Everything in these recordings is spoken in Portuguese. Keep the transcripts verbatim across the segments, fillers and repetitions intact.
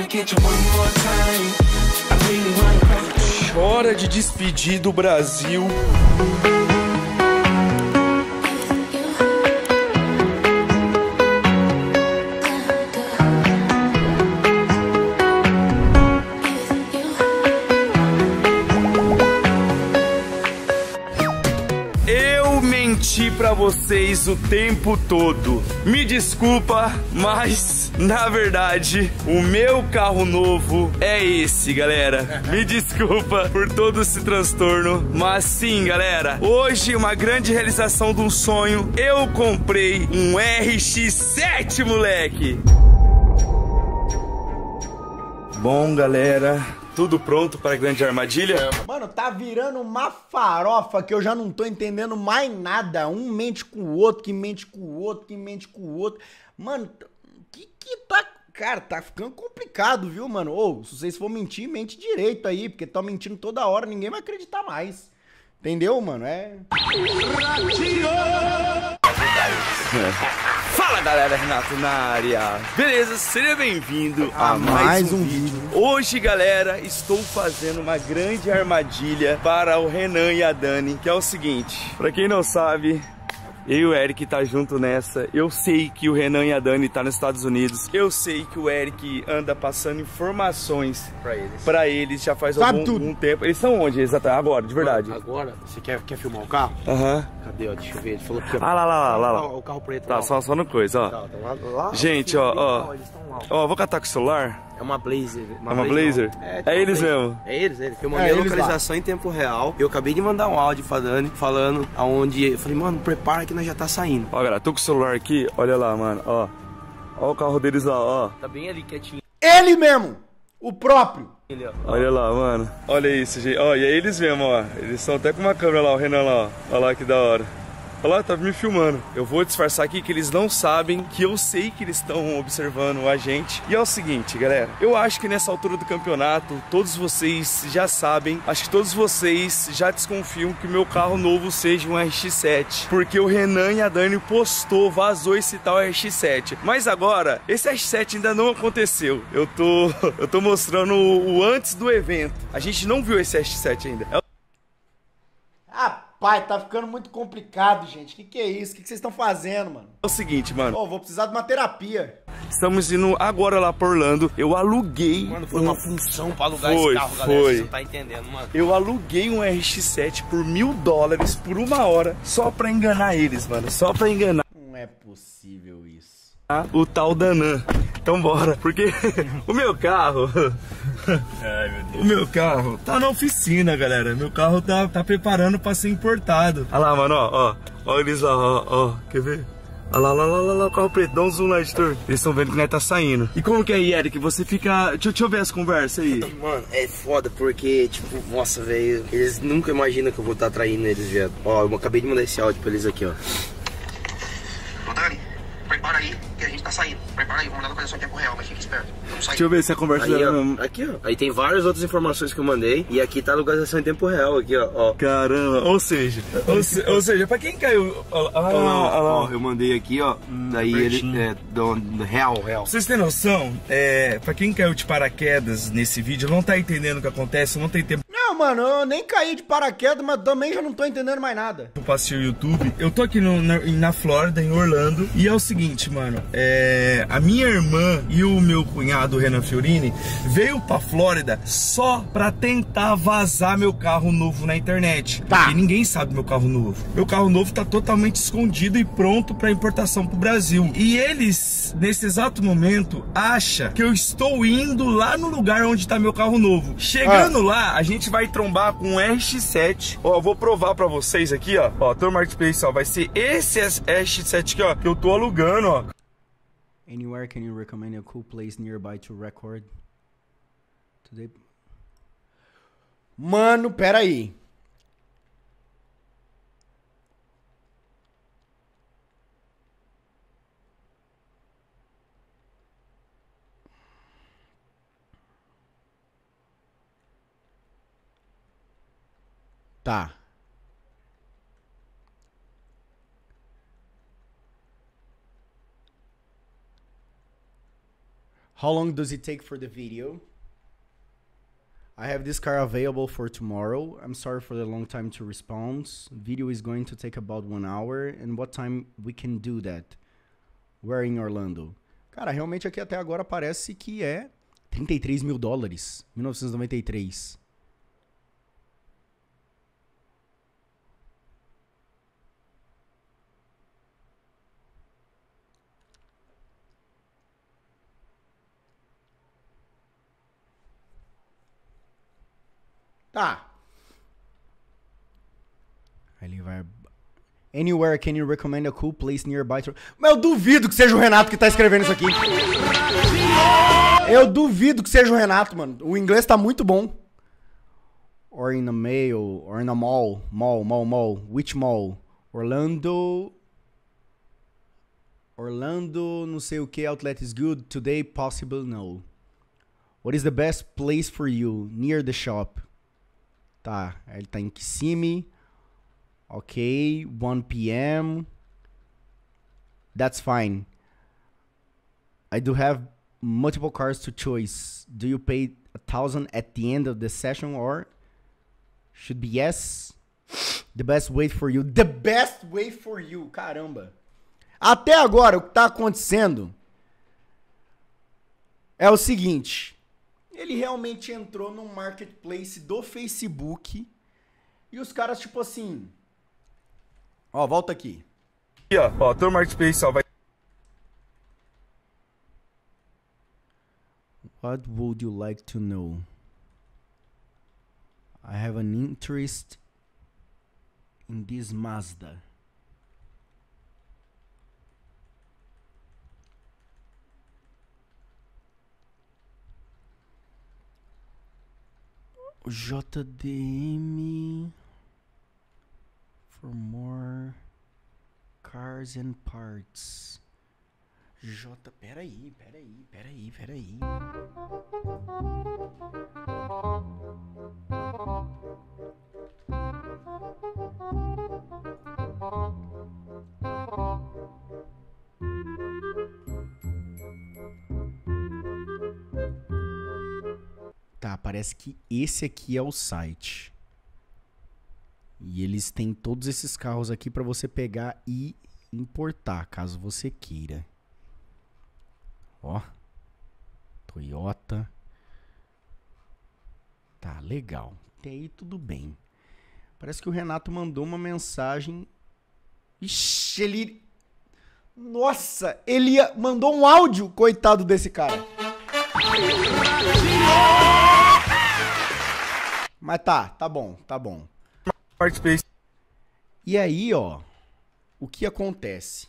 Hora de despedir do Brasil. Menti pra vocês o tempo todo. Me desculpa, mas na verdade o meu carro novo é esse, galera. Me desculpa por todo esse transtorno, mas sim, galera, hoje uma grande realização de um sonho. Eu comprei um R X sete, moleque. Bom, galera, tudo pronto para a grande armadilha? Mano, tá virando uma farofa que eu já não tô entendendo mais nada. Um mente com o outro, que mente com o outro, que mente com o outro. Mano, que que tá... Cara, tá ficando complicado, viu, mano? Ou, se vocês for mentir, mente direito aí, porque tá mentindo toda hora, ninguém vai acreditar mais. Entendeu, mano? É... Fala, galera, Renato na área. Beleza? Seja bem-vindo a, a mais, mais um, um vídeo. vídeo. Hoje, galera, estou fazendo uma grande armadilha para o Renan e a Dani, que é o seguinte. Pra quem não sabe, eu e o Eric tá junto nessa. Eu sei que o Renan e a Dani tá nos Estados Unidos. Eu sei que o Eric anda passando informações pra eles, pra eles já faz Sabe algum tudo. um tempo. Eles estão onde exatamente? Agora, de verdade. Agora? Você quer, quer filmar o carro? Aham. Uhum. Cadê, ó? Deixa eu ver. Ele falou que... Ah, lá, lá, lá, lá, lá. O carro preto. Tá, lá, só, só no coisa, ó. Tá, tá lá, lá, gente, ó, ó. Ó, vou catar com o celular. É uma Blazer. Uma é uma Blazer? É, é eles Blazer. mesmo? É eles, eles. Eu mandei é a localização lá. em tempo real. Eu acabei de mandar um áudio pra Dani falando aonde... Eu falei, mano, prepara que nós já tá saindo. Ó, galera, tô com o celular aqui. Olha lá, mano, ó. Ó o carro deles lá, ó. Tá bem ali, quietinho. Ele mesmo! O próprio! Ele, ó. Olha lá, mano. Olha isso, gente. Ó, e é eles mesmo, ó. Eles estão até com uma câmera lá, o Renan lá, ó. Olha lá que da hora. Olha lá, tá me filmando. Eu vou disfarçar aqui que eles não sabem que eu sei que eles estão observando a gente. E é o seguinte, galera. Eu acho que nessa altura do campeonato, todos vocês já sabem. Acho que todos vocês já desconfiam que o meu carro novo seja um R X sete. Porque o Renan e a Dani postou, vazou esse tal R X sete. Mas agora, esse R X sete ainda não aconteceu. Eu tô, eu tô mostrando o, o antes do evento. A gente não viu esse R X sete ainda. É... Pai, tá ficando muito complicado, gente. Que que é isso? Que que vocês estão fazendo, mano? É o seguinte, mano. Pô, vou precisar de uma terapia. Estamos indo agora lá pra Orlando. Eu aluguei... Mano, foi uma função pra alugar foi, esse carro, galera. Foi. Você não tá entendendo, mano. Eu aluguei um R X sete por mil dólares por uma hora só pra enganar eles, mano. Só pra enganar. Não é possível isso. O tal Danan. Então bora, porque o meu carro... Ai, meu Deus. O meu carro tá na oficina, galera. Meu carro tá, tá preparando pra ser importado. Olha lá, mano, ó, ó. Olha eles lá, ó, ó. Quer ver? Olha lá, lá, lá, lá, lá, o carro preto. Dá um zoom lá, editor. Eles estão vendo que nós tá saindo. E como que é aí, Eric? Você fica... Deixa, deixa eu ver as conversas aí. Mano, é foda porque, tipo, nossa, velho. Eles nunca imaginam que eu vou estar traindo eles, viado. Ó, eu acabei de mandar esse áudio pra eles aqui, ó. Ô, Dani, prepara aí que a gente tá saindo. Prepara aí, vamos mandar a localização em tempo real, mas fica esperto. Vamos sair. Deixa eu ver se a conversa Aí, dela ó, mesmo. aqui, ó. Aí tem várias outras informações que eu mandei. E aqui tá a localização em tempo real, aqui, ó. ó. Caramba, ou seja, ou, se, ou seja, pra quem caiu. Ó, ó, ó, ó, eu mandei aqui, ó. Daí ele é do, do real, real. Vocês têm noção? É, pra quem caiu de paraquedas nesse vídeo, não tá entendendo o que acontece, não tem tempo. Não, mano, eu nem caí de paraquedas, mas também já não tô entendendo mais nada. Eu passei o YouTube. Eu tô aqui no, na, na Flórida, em Orlando. E é o seguinte, mano. É, a minha irmã e o meu cunhado, o Renan Fiorini, veio pra Flórida só pra tentar vazar meu carro novo na internet. Tá. Porque ninguém sabe meu carro novo. Meu carro novo tá totalmente escondido e pronto pra importação pro Brasil. E eles, nesse exato momento, acham que eu estou indo lá no lugar onde tá meu carro novo. Chegando ah. lá, a gente vai trombar com um R X sete. Ó, eu vou provar pra vocês aqui, ó. Ó, Tour Marketplace, ó. Vai ser esse R X sete aqui, ó, que eu tô alugando, ó. Anywhere can you recommend a cool place nearby to record? Today... Mano, pera aí. Tá. How long does it take for the video? I have this car available for tomorrow. I'm sorry for the long time to respond. Video is going to take about one hour. And what time we can do that? Where in Orlando? Cara, realmente aqui até agora parece que é trinta e três mil dólares. mil novecentos e noventa e três. Tá. Aí ele vai... Anywhere can you recommend a cool place nearby? To... Mas eu duvido que seja o Renato que tá escrevendo isso aqui. Eu duvido que seja o Renato, mano. O inglês tá muito bom. Or in a mail, or in a mall. Mall, mall, mall. Which mall? Orlando... Orlando, não sei o que, outlet is good. Today, possible, no. What is the best place for you? Near the shop. Tá, ele tá em Kissimmee. Ok, one p m That's fine. I do have multiple cars to choice. Do you pay a thousand at the end of the session or should be yes? The best way for you. The best way for you. Caramba. Até agora o que tá acontecendo é o seguinte. Ele realmente entrou no marketplace do Facebook e os caras tipo assim... Ó, volta aqui. Aqui, ó, ó, todo marketplace só vai... What would you like to know? I have an interest in this Mazda. J D M for more cars and parts. J, peraí, peraí, peraí, peraí. Tá, parece que esse aqui é o site. E eles têm todos esses carros aqui para você pegar e importar, caso você queira. Ó. Toyota. Tá, legal. Até aí tudo bem. Parece que o Renato mandou uma mensagem. Ixi, ele... Nossa, ele mandou um áudio, coitado desse cara. Mas tá, tá bom, tá bom. E aí, ó, o que acontece?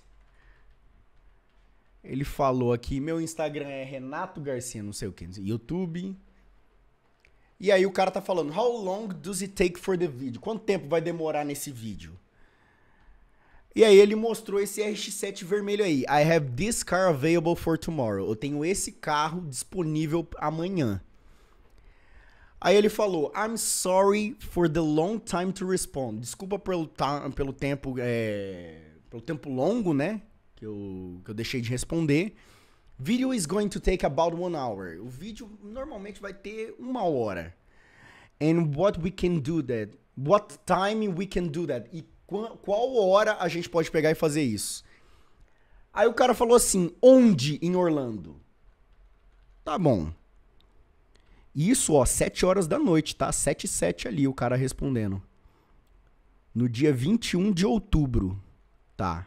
Ele falou aqui, meu Instagram é Renato Garcia, não sei o que, YouTube. E aí o cara tá falando, how long does it take for the video? Quanto tempo vai demorar nesse vídeo? E aí ele mostrou esse R X sete vermelho aí. I have this car available for tomorrow. Eu tenho esse carro disponível amanhã. Aí ele falou, I'm sorry for the long time to respond. Desculpa pelo, pelo tempo é, pelo tempo longo, né? Que eu, que eu deixei de responder. Video is going to take about one hour. O vídeo normalmente vai ter uma hora. And what we can do that? What time we can do that? E qual, qual hora a gente pode pegar e fazer isso? Aí o cara falou assim, onde em Orlando? Tá bom. Isso, ó, sete horas da noite, tá? sete e sete ali, o cara respondendo. No dia vinte e um de outubro, tá?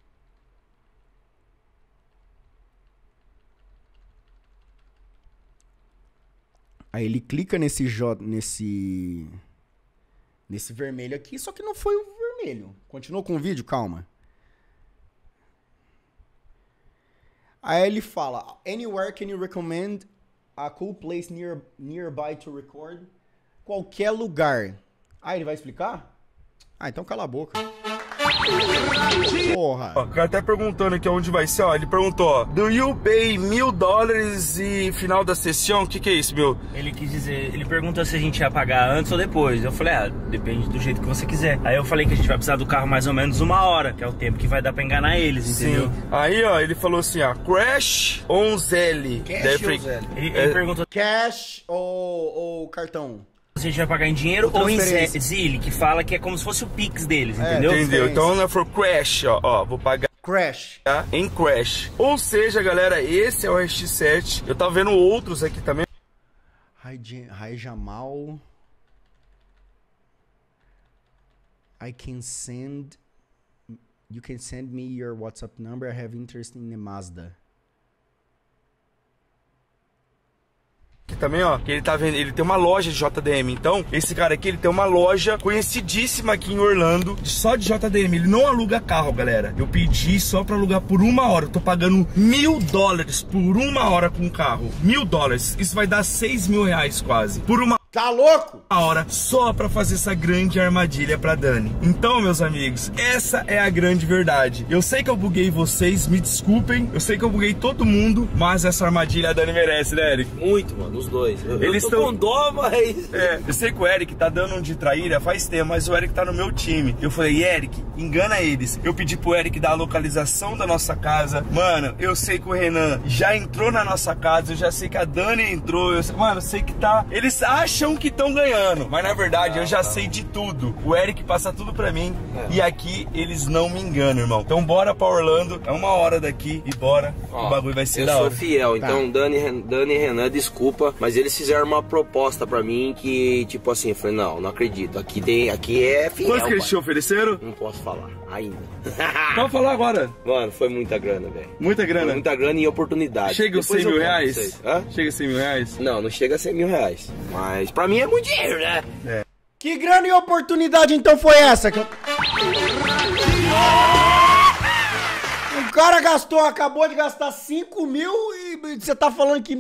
Aí ele clica nesse, nesse, nesse vermelho aqui, só que não foi o vermelho. Continuou com o vídeo? Calma. Aí ele fala, anywhere can you recommend a cool place near, nearby to record? Qualquer lugar. Ah, ele vai explicar? Ah, então cala a boca. Porra. Ó, o cara até perguntando aqui onde vai ser, ó. Ele perguntou, ó. Do you pay mil dólares e final da sessão? O que que é isso, meu? Ele quis dizer, ele perguntou se a gente ia pagar antes ou depois. Eu falei, ah, depende do jeito que você quiser. Aí eu falei que a gente vai precisar do carro mais ou menos uma hora, que é o tempo que vai dar pra enganar eles, entendeu? Sim. Aí, ó, ele falou assim, ó. Crash on Zelle. Cash ou Zelle? Ele, É. ele perguntou Cash ou, ou cartão? se a gente vai pagar em dinheiro Ou ou em transferência. Zelle, que fala que é como se fosse o Pix deles, É, entendeu? Entendeu? Então, né, for Crash, ó. Ó, vou pagar Crash. em Crash. Ou seja, galera, esse é o R X sete. Eu tava vendo outros aqui também. Hi, J- Hi Jamal. I can send. You can send me your WhatsApp number. I have interest in a Mazda. Aqui também, ó, que ele tá vendo, ele tem uma loja de J D M. Então, esse cara aqui, ele tem uma loja conhecidíssima aqui em Orlando, só de J D M. Ele não aluga carro, galera. Eu pedi só pra alugar por uma hora. Eu tô pagando mil dólares por uma hora com o carro. Mil dólares. Isso vai dar seis mil reais quase. Por uma Tá louco? hora só pra fazer essa grande armadilha pra Dani. Então, meus amigos, essa é a grande verdade. Eu sei que eu buguei vocês, me desculpem. Eu sei que eu buguei todo mundo, mas essa armadilha a Dani merece, né, Eric? Muito, mano, os dois. Eu, Eles eu tô tão- com dó, mas... É, eu sei que o Eric tá dando um de traíra faz tempo, mas o Eric tá no meu time. Eu falei, Eric, engana eles. Eu pedi pro Eric dar a localização da nossa casa. Mano, eu sei que o Renan já entrou na nossa casa, eu já sei que a Dani entrou. Eu sei, mano, eu sei que tá... Eles acham que estão ganhando, mas na verdade eu já sei de tudo. O Eric passa tudo pra mim e aqui eles não me enganam, irmão. Então bora pra Orlando, é uma hora daqui e bora. Ó, o bagulho vai ser eu da sou hora. fiel, Tá. então Dani, Ren- Dani e Renan, desculpa, mas eles fizeram uma proposta pra mim que, tipo assim, eu falei, não, não acredito, aqui, tem, aqui é fiel, Quantos que eles pai. te ofereceram? Não posso falar, ainda. Pode falar agora. Mano, foi muita grana, velho. Muita Foi grana. muita grana e oportunidade. Chega os Depois cem eu mil conto pra reais? vocês. Hã? Chega a cem mil reais? Não, não chega a cem mil reais, mas pra mim é muito dinheiro, né? Que grande oportunidade então foi essa? Que eu... O cara gastou, acabou de gastar cinco mil e você tá falando que...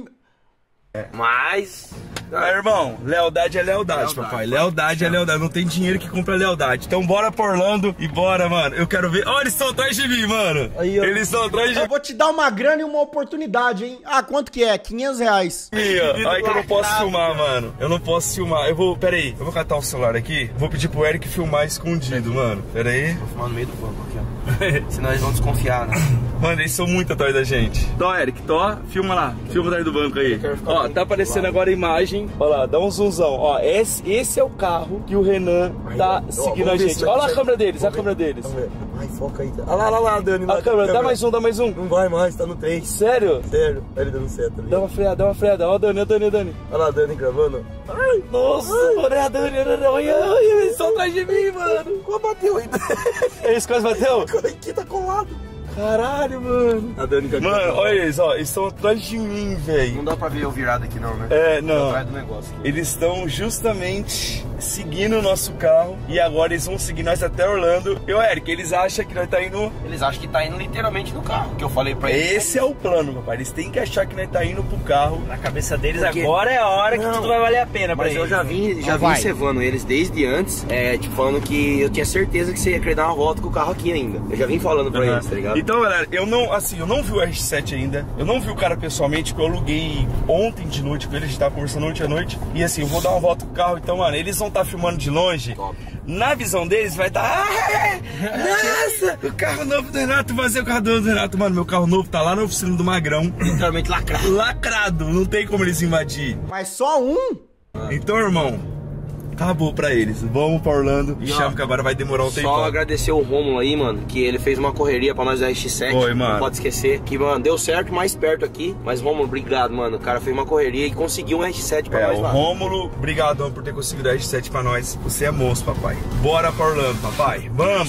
Mas... Ah, irmão, lealdade é lealdade, Lealdade, papai. Lealdade é lealdade. Não tem dinheiro que compra lealdade. Então bora pra Orlando e bora, mano. Eu quero ver. Olha, eles estão atrás de mim, mano. Aí, ó. Eles estão atrás de Eu vou te dar uma grana e uma oportunidade, hein? Ah, quanto que é? quinhentos reais. mim, ó. Ai, que eu não posso filmar, mano. Eu não posso filmar. Eu vou. Pera aí. Eu vou catar o celular aqui. Vou pedir pro Eric filmar escondido, mano. Pera aí. Vou filmar no meio do banco aqui, ó. Senão eles vão desconfiar, né? Mano, eles são muito atrás da gente. Tó, Eric, tó. Filma lá. Filma atrás do banco aí. quero ficar Ó, bem tá aparecendo agora a imagem. Olha lá, dá um zoomzão. Ó, esse, esse é o carro que o Renan tá seguindo a gente. Olha lá a câmera deles, a câmera deles. Ai, foca aí. Olha lá, olha lá, Dani. A câmera, dá mais um, dá mais um. Não vai mais, tá no três. Sério? Sério, olha ele dando certo ali. Dá uma freada, dá uma freada. Ó a Dani, ó a Dani, ó a Dani. Olha lá a Dani gravando. Ai, nossa, olha a Dani, olha a Dani. Olha, olha, eles estão atrás de mim, mano. Quase bateu ainda. Eles quase bateu? Aqui tá colado. Caralho, mano. A Dani que Mano, olha eles, ó. Eles estão atrás de mim, velho. Não dá pra ver eu virado aqui não, né? É, não. Atrás do negócio aqui. Eles estão justamente seguindo o nosso carro e agora eles vão seguir nós até Orlando. E o Eric, eles acham que nós tá indo... Eles acham que tá indo literalmente no carro, que eu falei pra eles. Esse é o plano, papai. Eles têm que achar que nós tá indo pro carro. Na cabeça deles, Porque- agora é a hora que Não, tudo vai valer a pena pra Mas eles. eu já vim, já Ah, vim vai. cevando eles desde antes, é, tipo, falando que eu tinha certeza que você ia querer dar uma volta com o carro aqui ainda. Eu já vim falando pra eles, tá ligado? Então, galera, eu não, assim, eu não vi o R X sete ainda. Eu não vi o cara pessoalmente, porque eu aluguei ontem de noite com ele. A gente tava conversando ontem à noite. E assim, eu vou dar uma volta com o carro. Então, mano, eles vão estar filmando de longe. Top. Na visão deles vai estar... Ah, nossa, o carro novo do Renato, vai ser o carro novo do Renato. Mano, meu carro novo tá lá na oficina do Magrão. Literalmente lacrado. Lacrado, não tem como eles invadir. Mas só um? Então, irmão, acabou pra eles. Vamos pra Orlando. E E, ó, chama que agora vai demorar um tempo. Só agradecer o Rômulo aí, mano, que ele fez uma correria pra nós da R X sete. Foi, mano. Não pode esquecer. Que, mano, deu certo mais perto aqui. Mas, Rômulo, obrigado, mano. O cara fez uma correria e conseguiu um R X sete pra É, nós o lá. Rômulo, brigadão por ter conseguido a R X sete pra nós. Você é moço, papai. Bora pra Orlando, papai. Vamos!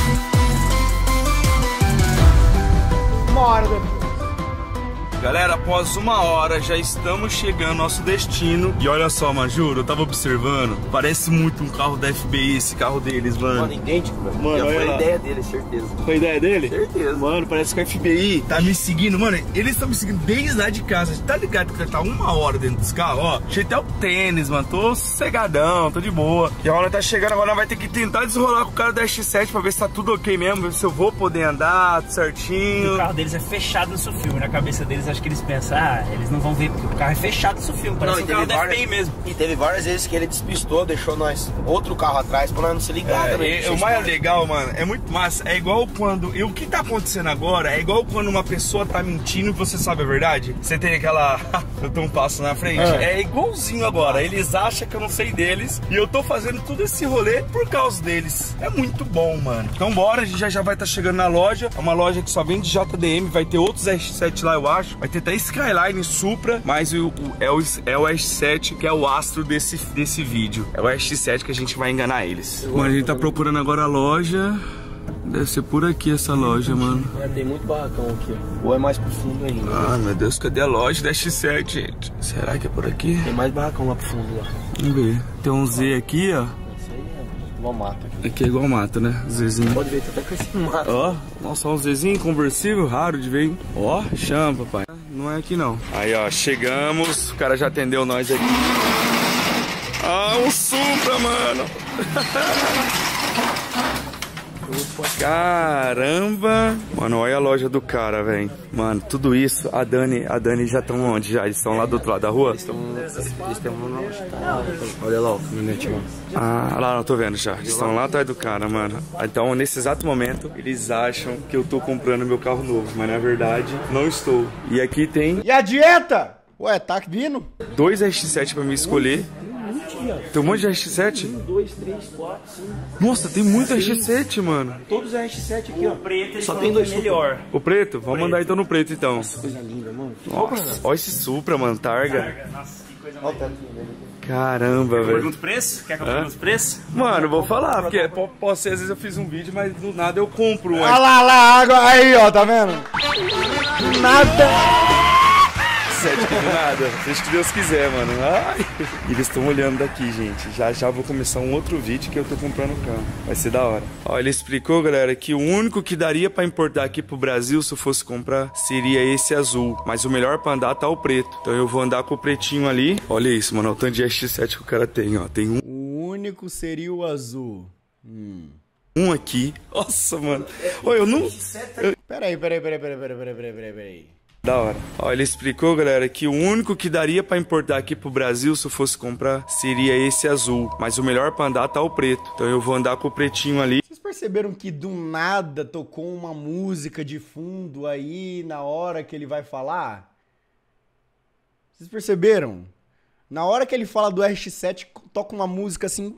Uma hora depois. Galera, após uma hora, já estamos chegando ao nosso destino. E olha só, mano, juro, eu tava observando. Parece muito um carro da F B I, esse carro deles, mano. Mano, idêntico, velho. Mano, Já olha foi lá. a ideia dele, certeza. Foi a ideia dele? Certeza. Mano, parece que a F B I tá me seguindo. Mano, eles estão me seguindo desde lá de casa. Tá ligado que tá uma hora dentro dos carros, ó. Achei até o tênis, mano. Tô sossegadão, tô de boa. E a hora tá chegando, agora nós vai ter que tentar desrolar com o cara da X sete pra ver se tá tudo ok mesmo, ver se eu vou poder andar tudo certinho. O carro deles é fechado no seu filme. Na cabeça deles, acho que eles pensam, ah, eles não vão ver porque o carro é fechado no seu filme. Parece Não, um carro da F B I várias, mesmo. E teve várias vezes que ele despistou, deixou nós outro carro atrás pra nós não se ligar É, também. e, o mais legal, mano, é muito massa. É igual quando. E o que tá acontecendo agora é igual quando uma pessoa tá mentindo e você sabe a verdade. Você tem aquela. Eu tô um passo na frente. É. é igualzinho agora. Eles acham que eu não sei deles. E eu tô fazendo todo esse rolê por causa deles. É muito bom, mano. Então bora, a gente já, já vai estar tá chegando na loja. É uma loja que só vende J D M. Vai ter outros S sete lá, eu acho. Vai ter até Skyline, Supra. Mas o, o, é, o, é o S sete que é o astro desse, desse vídeo. É o S sete que a gente vai enganar eles. Mano, a gente tá procurando agora a loja. Deve ser por aqui essa loja, mano. É, tem muito barracão aqui, ó. Ou é mais pro fundo ainda. Ah, meu Deus, cadê a loja da S sete, gente? Será que é por aqui? Tem mais barracão lá pro fundo, lá. Vamos ver. Tem um Z aqui, ó. Isso aí é igual mato aqui. Aqui é igual mato, né? Zzinho. Pode ver, tá até com esse mato. Ó, nossa, um Zzinho conversível, raro de ver, hein? Ó, chama, papai. Não é aqui, não. Aí, ó, chegamos. O cara já atendeu nós aqui. Ah, um Supra, mano. Caramba! Mano, olha a loja do cara, velho. Mano, tudo isso, a Dani, a Dani já estão onde? Já? Eles estão lá do outro lado da rua? Eles estão na loja. Olha lá o caminhonete, mano. Ah, lá, não tô vendo já. Eles estão lá atrás do cara, mano. Então, nesse exato momento, eles acham que eu tô comprando meu carro novo, mas na verdade, não estou. E aqui tem E a dieta? Ué, tá vindo? dois S sete pra me escolher. Tem um monte de R X sete? um, dois, três, quatro, cinco. Nossa, tem muito R X sete, mano. Todos R X sete aqui, ó. O preto eles Só falam tem dois que é melhor. O preto? Vamos Preto. mandar então no preto, então. Coisa linda, mano. Nossa, olha esse Supra, mano, targa. Nossa, que coisa Olha o mais. tanquinho dele. Caramba, velho. Pergunta o preço? Quer que eu pergunte o preço? Mano, vou falar, porque po- pode ser, às vezes eu fiz um vídeo, mas do nada eu compro um Olha lá, lá, água. Aí, ó, tá vendo? Nada. sete aqui do nada. Seja que Deus quiser, mano. Ai. E eles estão olhando daqui, gente. Já já vou começar um outro vídeo que eu tô comprando o carro. Vai ser da hora. Ó, ele explicou, galera, que o único que daria pra importar aqui pro Brasil, se eu fosse comprar, seria esse azul. Mas o melhor pra andar tá o preto. Então eu vou andar com o pretinho ali. Olha isso, mano. Olha o tanto de X sete que o cara tem, ó. Tem um, O único seria o azul. Hum. um aqui. Nossa, mano. Ô, eu não... Eu... Peraí, peraí, peraí, peraí, peraí, peraí, peraí, peraí, peraí. Da hora. Ó, ele explicou, galera, que o único que daria pra importar aqui pro Brasil, se eu fosse comprar, seria esse azul. Mas o melhor pra andar tá o preto. Então eu vou andar com o pretinho ali. Vocês perceberam que do nada tocou uma música de fundo aí na hora que ele vai falar? Vocês perceberam? Na hora que ele fala do R X sete, toca uma música assim.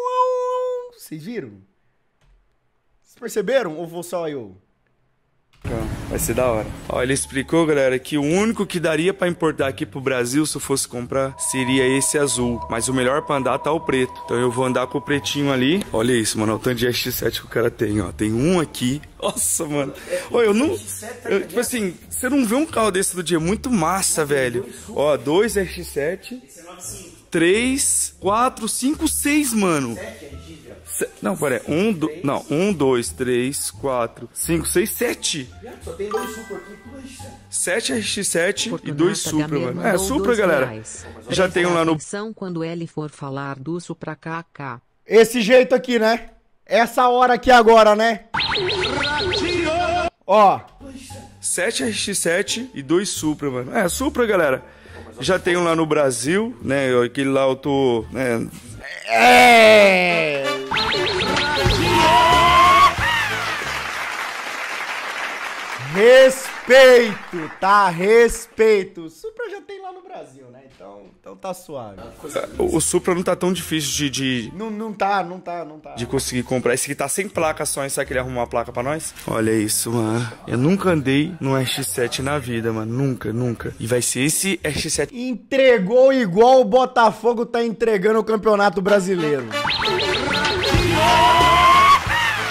Vocês viram? Vocês perceberam? Ou vou só eu? Vai ser da hora. Ó, ele explicou, galera, que o único que daria pra importar aqui pro Brasil, se eu fosse comprar, seria esse azul. Mas o melhor pra andar tá o preto. Então eu vou andar com o pretinho ali. Olha isso, mano. Olha o tanto de X sete que o cara tem, ó. Tem um aqui. Nossa, mano. Ô, eu não... Eu, tipo assim, você não vê um carro desse do dia. Muito massa, velho. Ó, dois X sete. Três, quatro, cinco, seis, mano. Se... Não, pera aí. Um, do... Não, um, dois, três, quatro, cinco, seis, sete. Só tem dois Supra aqui, dois. Sete R X sete e dois Supra, Gamer mano. É, mandou Supra, dois galera. reais. Já Presta tenho lá no... atenção quando ele for falar do Supra K K. Esse jeito aqui, né? Essa hora aqui agora, né? Ó. Sete R X sete e dois Supra, mano. É, Supra, galera. Já tenho lá no Brasil, né? Aquele lá eu tô... Né? É. Respeito, tá? Respeito. Supra já tem lá no Brasil, né? Então, então tá suave. O, o Supra não tá tão difícil de, de, Não, não tá, não tá, não tá. de conseguir comprar. Esse aqui tá sem placa só, hein? Será que ele arrumou uma placa pra nós? Olha isso, mano. Eu nunca andei no R X sete na vida, mano. Nunca, nunca. E vai ser esse R X sete... Entregou igual o Botafogo tá entregando o Campeonato Brasileiro.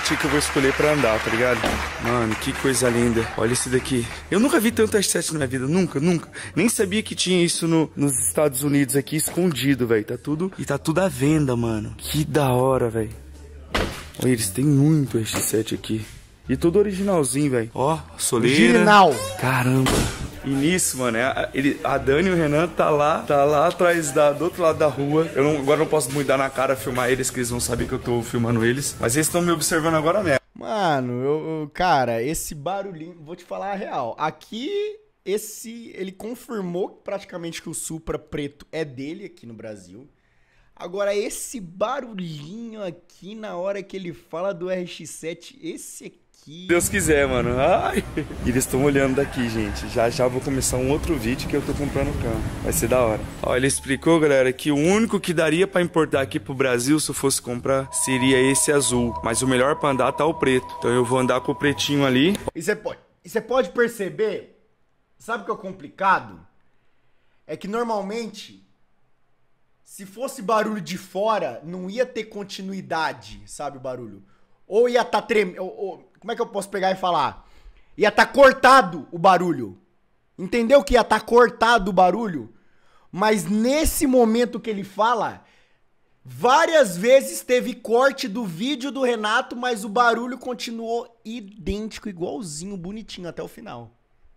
sete que eu vou escolher pra andar, tá ligado? Mano, que coisa linda. Olha esse daqui. Eu nunca vi tanto R X sete na minha vida, nunca, nunca. Nem sabia que tinha isso no, nos Estados Unidos aqui, escondido, velho. Tá tudo... E tá tudo à venda, mano. Que da hora, velho. Olha, eles têm muito R X sete aqui. E tudo originalzinho, velho. Ó, soleira. Original. Caramba. E nisso, mano, a, ele, a Dani e o Renan tá lá, tá lá atrás da, do outro lado da rua. Eu não, agora não posso muito dar na cara filmar eles, que eles vão saber que eu tô filmando eles. Mas eles estão me observando agora mesmo. Mano, eu, eu, cara, esse barulhinho, vou te falar a real. Aqui, esse, ele confirmou praticamente que o Supra preto é dele aqui no Brasil. Agora, esse barulhinho aqui na hora que ele fala do R X sete, esse aqui... Deus quiser, mano. Ai. Eles estão olhando daqui, gente. Já já vou começar um outro vídeo que eu tô comprando o carro. Vai ser da hora. Ó, ele explicou, galera, que o único que daria pra importar aqui pro Brasil, se eu fosse comprar, seria esse azul. Mas o melhor pra andar tá o preto. Então eu vou andar com o pretinho ali. E você pode, e você pode perceber, sabe o que é complicado? É que normalmente, se fosse barulho de fora, não ia ter continuidade, sabe o barulho? Ou ia estar tá tremendo, como é que eu posso pegar e falar? Ia estar tá cortado o barulho. Entendeu que ia estar tá cortado o barulho? Mas nesse momento que ele fala, várias vezes teve corte do vídeo do Renato, mas o barulho continuou idêntico, igualzinho, bonitinho até o final.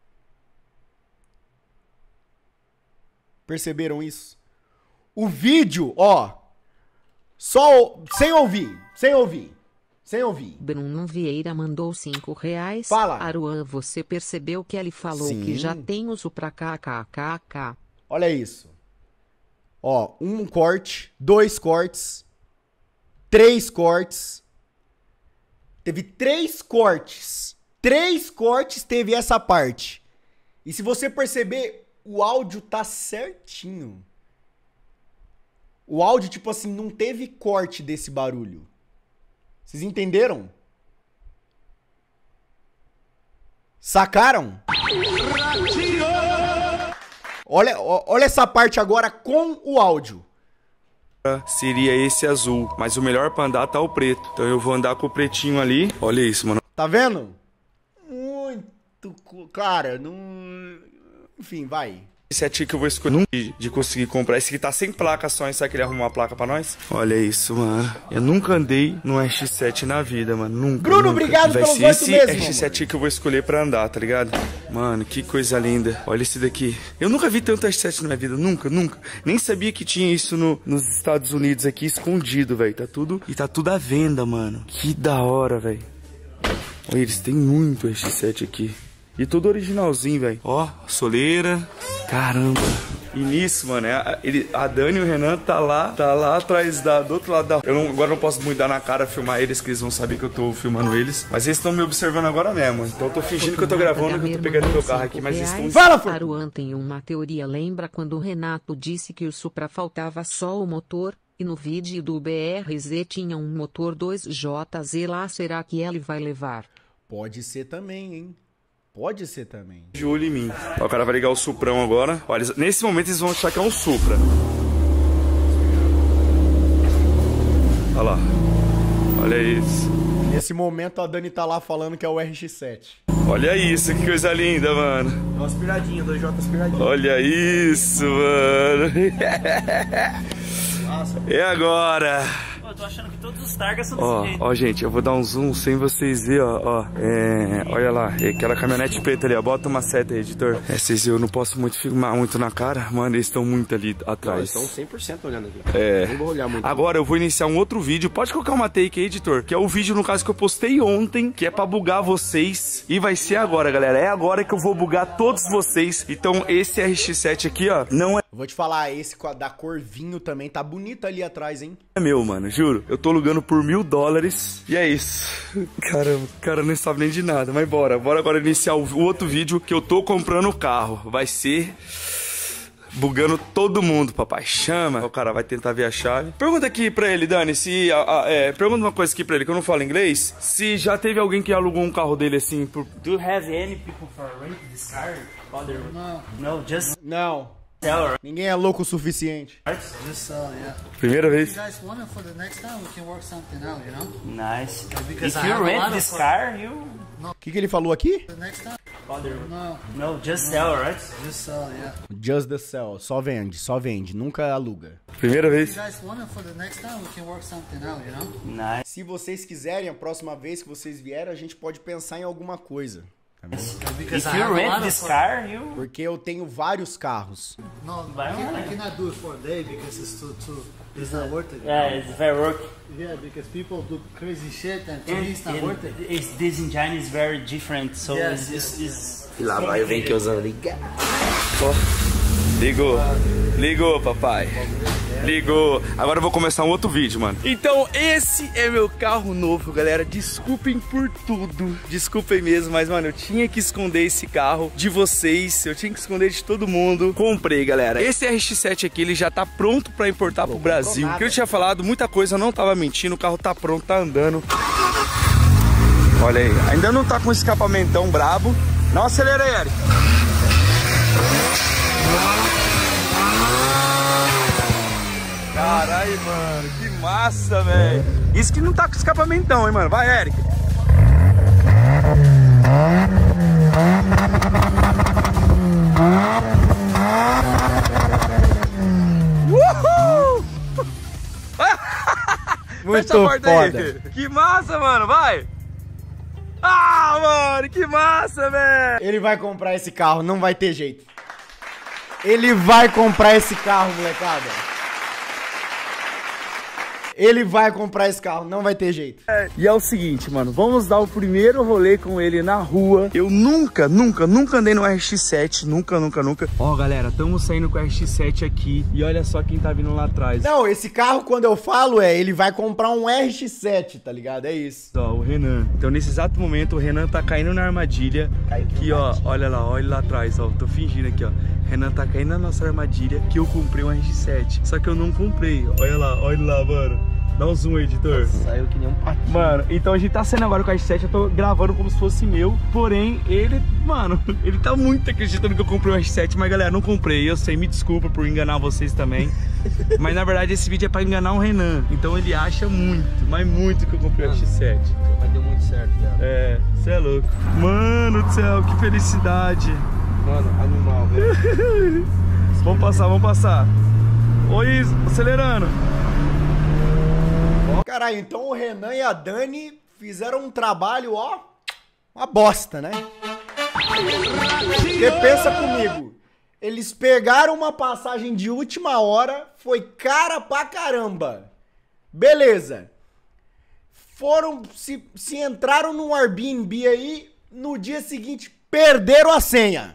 Perceberam isso? O vídeo, ó, só sem ouvir, sem ouvir. Sem ouvir. Bruno Vieira mandou cinco reais. Fala. Aruan, você percebeu que ele falou Sim. que já tem o Supra kkkk. Olha isso. Ó, um corte, dois cortes, três cortes. Teve três cortes. Três cortes teve essa parte. E se você perceber, o áudio tá certinho. O áudio, tipo assim, não teve corte desse barulho. Vocês entenderam? Sacaram? Olha, olha essa parte agora com o áudio. Seria esse azul, mas o melhor pra andar tá o preto. Então eu vou andar com o pretinho ali. Olha isso, mano. Tá vendo? Muito... Cara, não... Enfim, vai. Esse é aqui que eu vou escolher de, de conseguir comprar. Esse aqui tá sem placa só, hein? Será que ele arrumou uma placa pra nós? Olha isso, mano. Eu nunca andei no R X sete na vida, mano. Nunca. Bruno, nunca. obrigado Vai pelo ser voto esse mesmo, R X sete que eu vou escolher pra andar, tá ligado? Mano, que coisa linda. Olha esse daqui. Eu nunca vi tanto R X sete na minha vida. Nunca, nunca. Nem sabia que tinha isso no, nos Estados Unidos aqui, escondido, velho. Tá tudo... E tá tudo à venda, mano. Que da hora, velho. Olha, eles têm muito R X sete aqui. E tudo originalzinho, velho. Ó, soleira. Caramba. E nisso, mano, a, ele, a Dani e o Renan tá lá, tá lá atrás da, do outro lado da... Eu não, agora não posso muito dar na cara filmar eles, que eles vão saber que eu tô filmando eles. Mas eles estão me observando agora mesmo. Então eu tô fingindo que eu tô gravando, que eu tô pegando meu carro aqui, mas eles estão... Fala, Fur... Aruan tem uma teoria. Lembra quando o Renato disse que o Supra faltava só o motor? E no vídeo do B R Z tinha um motor dois J Z lá, será que ele vai levar? Pode ser também, hein? Pode ser também. De olho em mim. Ó, o cara vai ligar o Suprão agora. Olha, nesse momento eles vão achar que é um Supra. Olha lá. Olha isso. Nesse momento a Dani tá lá falando que é o R X sete. Olha isso, que coisa linda, mano. Uma aspiradinha, dois J aspiradinha. Olha isso, mano. É agora. Eu tô achando que todos os targas são Ó, desse jeito. ó, gente, eu vou dar um zoom sem vocês verem, ó, ó. É, olha lá, é aquela caminhonete preta ali, ó. Bota uma seta aí, editor. É, vocês eu não posso muito filmar muito na cara, mano, eles estão muito ali atrás. Eles estão cem por cento olhando aqui. É. Nem vou olhar muito. Agora eu vou iniciar um outro vídeo. Pode colocar uma take aí, editor. Que é o vídeo, no caso, que eu postei ontem. Que é pra bugar vocês. E vai ser agora, galera. É agora que eu vou bugar todos vocês. Então esse R X sete aqui, ó, não é Vou te falar, esse da cor vinho também tá bonito ali atrás, hein? meu, mano. Juro. Eu tô alugando por mil dólares. E é isso. Caramba, o cara não sabe nem de nada. Mas bora. Bora agora iniciar o outro vídeo que eu tô comprando o carro. Vai ser... bugando todo mundo, papai. Chama. O cara vai tentar ver a chave. Pergunta aqui pra ele, Dani, se... A, a, é, pergunta uma coisa aqui pra ele, que eu não falo inglês. Se já teve alguém que alugou um carro dele assim por... Do you have any people for rent this car? Other... No. No, just... Não. Ninguém é louco o suficiente. Just uh, yeah. Primeira If vez. you guys want it for the next time, we can work something out, you know? Nice. Because If I you have a rent lot this of- car, you... O que, que ele falou aqui? The next time? Father. No, No, just sell, right? just sell, yeah. Just the sell. Só vende, só vende. Nunca aluga. Primeira If vez. you guys want it for the next time, we can work something out, you know? Nice. Se vocês quiserem, a próxima vez que vocês vierem, a gente pode pensar em alguma coisa. Tá vendo? Because If I you have a rent lot this of- car, you... Porque eu tenho vários carros. No, Buy I, can, one. I cannot do it for a day because it's too, too, it's not worth it. Yeah, it's very work. Yeah, because people do crazy shit and to me it's not And worth it. it's, this engine is very different, so Yes, it's, yes, it's, E lá vai, vem que usando ligar. Ligou. Ligou, papai. Ligou. Agora eu vou começar um outro vídeo, mano. Então, esse é meu carro novo, galera. Desculpem por tudo. Desculpem mesmo, mas, mano, eu tinha que esconder esse carro de vocês. Eu tinha que esconder de todo mundo. Comprei, galera. Esse R X sete aqui, ele já tá pronto pra importar pro Brasil. O que eu tinha falado, muita coisa, eu não tava mentindo. O carro tá pronto, tá andando. Olha aí. Ainda não tá com escapamentão brabo. Não acelera aí, Eric. Caralho, mano, que massa, velho. Isso que não tá com escapamentão, hein, mano. Vai, Eric. Uhul! Muito Fecha a porta foda. aí. Que massa, mano, vai. Ah, mano, que massa, velho. Ele vai comprar esse carro, não vai ter jeito. Ele vai comprar esse carro, molecada. Ele vai comprar esse carro, não vai ter jeito. E é o seguinte, mano, vamos dar o primeiro rolê com ele na rua. Eu nunca, nunca, nunca andei no R X sete, nunca, nunca, nunca. Ó, galera, estamos saindo com o R X sete aqui e olha só quem tá vindo lá atrás. Não, esse carro, quando eu falo, é ele vai comprar um R X sete, tá ligado? É isso. Ó, o Renan. Então, nesse exato momento, o Renan tá caindo na armadilha. Aqui, ó, olha lá, olha lá atrás, ó, tô fingindo aqui, ó. Renan tá caindo na nossa armadilha que eu comprei um R X sete. Só que eu não comprei. Olha lá, olha lá, mano. Dá um zoom, editor. Saiu que nem um patinho. Mano, então a gente tá saindo agora com o R X sete, eu tô gravando como se fosse meu. Porém, ele, mano, ele tá muito acreditando que eu comprei o R X sete. Mas galera, não comprei, eu sei, me desculpa por enganar vocês também. Mas na verdade esse vídeo é pra enganar o Renan. Então ele acha muito, mas muito que eu comprei o R X sete. Mas deu muito certo, velho. É, cê é louco. Mano do céu, que felicidade. Mano, animal, velho. Vamos passar, vamos passar. Oi, acelerando. Caralho, então o Renan e a Dani fizeram um trabalho, ó, uma bosta, né? Porque pensa comigo, eles pegaram uma passagem de última hora, foi cara pra caramba. Beleza. Foram, se, se entraram num Airbnb aí, no dia seguinte perderam a senha.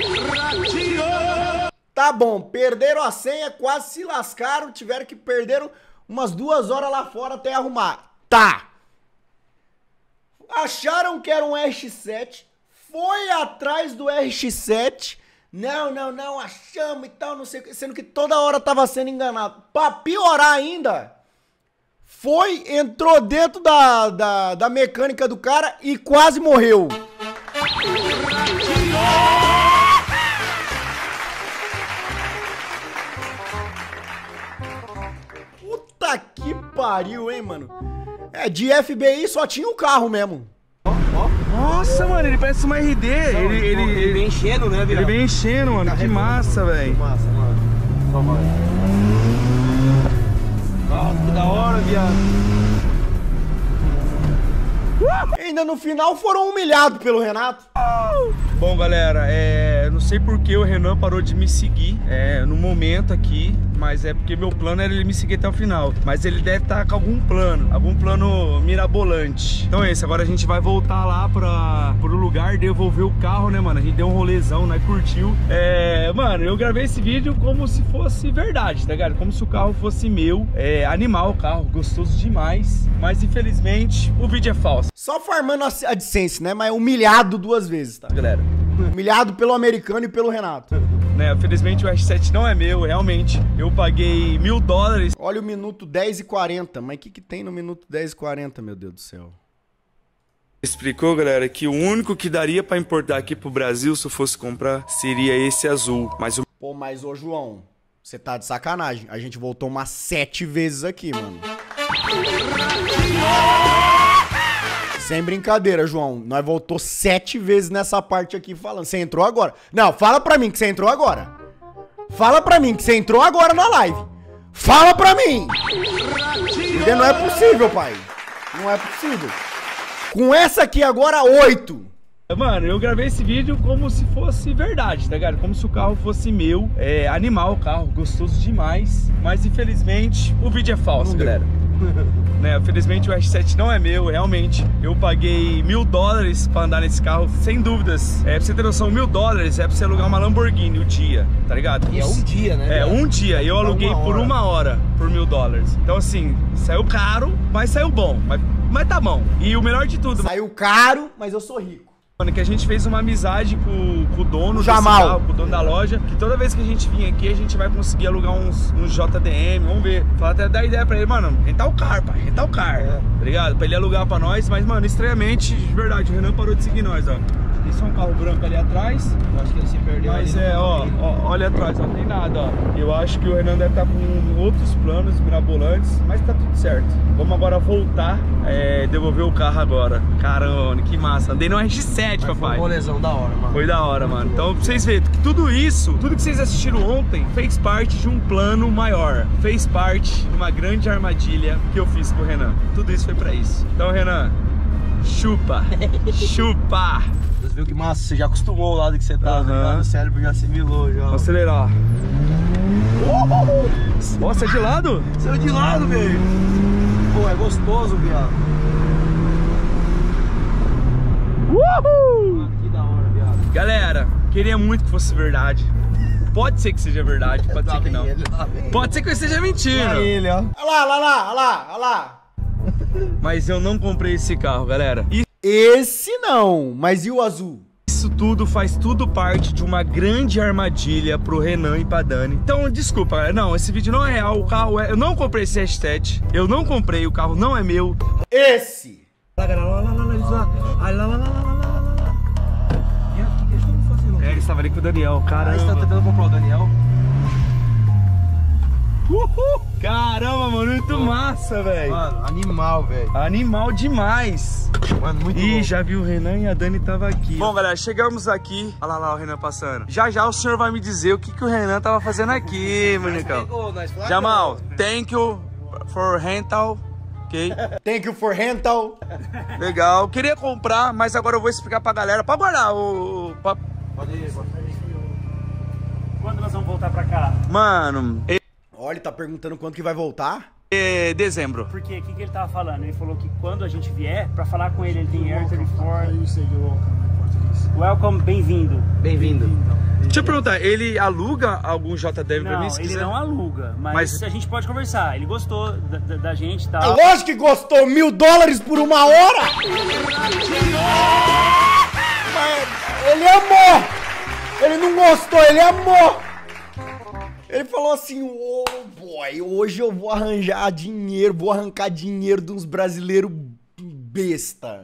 Tá bom, perderam a senha, quase se lascaram, tiveram que perderam umas duas horas lá fora até arrumar. Tá. Acharam que era um R X sete, foi atrás do R X sete. Não, não, não, achamos e tal, não sei o que, sendo que toda hora tava sendo enganado. Pra piorar ainda, foi, entrou dentro da, da, da mecânica do cara e quase morreu. Puta que pariu, hein, mano. É, de F B I só tinha o carro mesmo. Nossa, mano, ele parece uma R D. Ele, ele, Ele ele, vem enchendo, né, ele viado? vem enchendo, mano. Que massa, velho. Massa, mano. Só vai. Nossa, que da hora, viado. Ainda no final foram humilhados pelo Renato. Bom, galera, é, não sei por que o Renan parou de me seguir é, no momento aqui, mas é porque meu plano era ele me seguir até o final. Mas ele deve estar com algum plano, algum plano mirabolante. Então é isso, agora a gente vai voltar lá pra, pro lugar, devolver o carro, né, mano? A gente deu um rolezão, né, curtiu. É, mano, eu gravei esse vídeo como se fosse verdade, tá ligado? Como se o carro fosse meu, é animal o carro, gostoso demais. Mas infelizmente o vídeo é falso. Só farmando a AdSense, né? Mas humilhado duas vezes, tá? Galera, Humilhado pelo americano e pelo Renato. né, infelizmente o R X sete não é meu, realmente. Eu paguei mil dólares. Olha o minuto dez e quarenta. Mas o que que tem no minuto dez e quarenta, meu Deus do céu? Explicou, galera, que o único que daria pra importar aqui pro Brasil, se eu fosse comprar, seria esse azul. Mas o Pô, mas ô João, você tá de sacanagem. A gente voltou umas sete vezes aqui, mano. Sem brincadeira, João. Nós voltou sete vezes nessa parte aqui falando. Você entrou agora. Não, fala pra mim que você entrou agora. Fala pra mim que você entrou agora na live. Fala pra mim. Porque não é possível, pai. Não é possível. Com essa aqui agora, oito. Mano, eu gravei esse vídeo como se fosse verdade, tá ligado? Como se o carro fosse meu. É animal o carro, gostoso demais. Mas infelizmente o vídeo é falso, não galera. Né, infelizmente o R X sete não é meu, realmente. Eu paguei mil dólares pra andar nesse carro, sem dúvidas. É, pra você ter noção, mil dólares é pra você alugar uma Lamborghini o dia, tá ligado? E é um dia, né? É, um dia. E eu aluguei uma por uma hora, por mil dólares. Então assim, saiu caro, mas saiu bom. Mas, mas tá bom. E o melhor de tudo... Saiu caro, mas eu sou rico. Mano, que a gente fez uma amizade com, com o dono o Jamal. Carro, com o dono da loja, que toda vez que a gente vir aqui, a gente vai conseguir alugar uns, uns J D M, vamos ver. Fala até dar ideia pra ele, mano, rentar o car, pai, rentar o car, é. Tá ligado? Pra ele alugar pra nós, mas, mano, estranhamente, de verdade, o Renan parou de seguir nós, ó. Tem só um carro branco ali atrás. Eu acho que ele se perdeu. Mas é, ó, ó, olha atrás, não tem nada, ó. Eu acho que o Renan deve estar com outros planos mirabolantes, mas tá tudo certo. Vamos agora voltar, é, devolver o carro agora. Caramba, que massa. Andei no R X sete, mas papai. Foi uma lesão da hora, mano. Foi da hora, mano. Então, pra vocês verem que tudo isso, tudo que vocês assistiram ontem, fez parte de um plano maior. Fez parte de uma grande armadilha que eu fiz com o Renan. Tudo isso foi pra isso. Então, Renan, chupa. Chupa. Você viu que massa? Você já acostumou o lado que você tá, uhum. O cérebro já assimilou, já. Vamos acelerar. Nossa, é de lado? Saiu de lado, velho. Pô, é gostoso, viado. Uhul! Que da hora, viado. Galera, queria muito que fosse verdade. Pode ser que seja verdade, pode ser que não. Pode ser que eu esteja mentindo. Olha ele, ó. Olha lá, olha lá, olha lá, olha lá. Mas eu não comprei esse carro, galera. E esse não, mas e o azul? isso tudo faz tudo parte de uma grande armadilha pro Renan e pra Dani. Então, desculpa, não, esse vídeo não é real, o carro é... Eu não comprei esse R X sete, eu não comprei, o carro não é meu. Esse! Lá, lá, lá, lá, lá, lá, lá, lá, lá, lá. É, ele estava ali com o Daniel, caramba. Ah, você tá tentando comprar o Daniel? Uhul! Caramba, mano, muito massa, velho. Mano, animal, velho. Animal demais. Mano, muito Ih, bom. já viu o Renan e a Dani tava aqui. Bom, galera, chegamos aqui. Olha lá, lá o Renan passando. Já já o senhor vai me dizer o que, que o Renan tava fazendo aqui, manicão. Jamal, thank you for rental. Ok? Thank you for rental. Legal. Queria comprar, mas agora eu vou explicar pra galera. Pode guardar o... Pode ir, pode ir. Quando nós vamos voltar pra cá? Mano... Olha, ele tá perguntando quando que vai voltar? É dezembro. Porque o que, que ele tava falando? Ele falou que quando a gente vier, pra falar com ele, ele tem Air trinta e quatro. Welcome, bem-vindo. Bem-vindo. Deixa eu perguntar, ele aluga algum J D M pra mim? Não, Se ele quiser? não aluga, mas, mas a gente pode conversar. Ele gostou da, da, da gente e É tal. lógico que gostou, mil dólares por uma hora! Mas ele amou! Ele não gostou, ele amou! Ele falou assim, ô oh, boy, hoje eu vou arranjar dinheiro, vou arrancar dinheiro de uns brasileiros besta.